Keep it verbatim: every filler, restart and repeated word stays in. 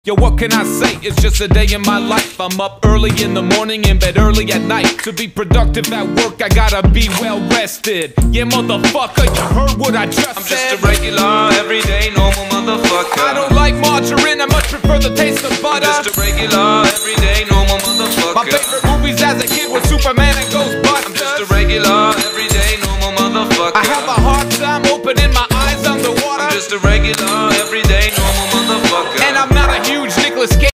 Yo, what can I say? It's just a day in my life. I'm up early in the morning, in bed early at night. To be productive at work, I gotta be well rested. Yeah, motherfucker, you heard what I just I'm said. just a regular, everyday, normal motherfucker. I don't like margarine, I much prefer the taste of butter. I'm just a regular, everyday, normal motherfucker. My favorite movies as a kid were Superman and Ghostbusters. I'm just a regular, everyday, normal motherfucker. I have a